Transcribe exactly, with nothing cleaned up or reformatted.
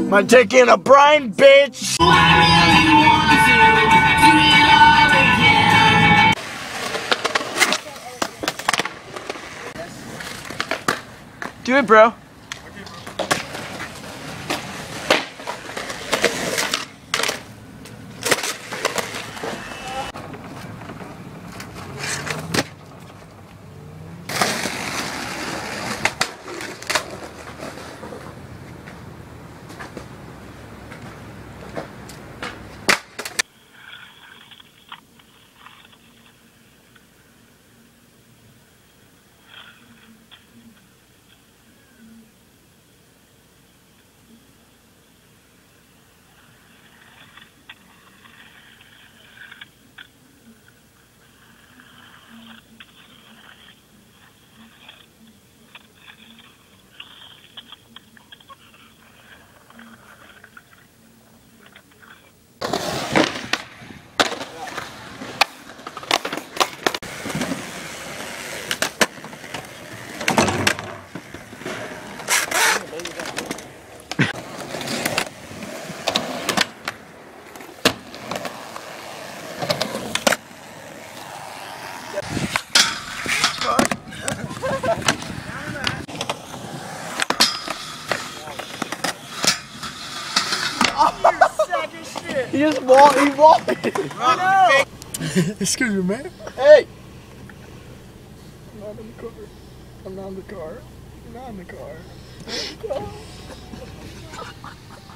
My dick in a brine, bitch! Do it, bro. He just walked, he walked. I know. Excuse me, man. Hey! I'm not in the car. I'm not in the car. I'm not in the car. I'm not in the car.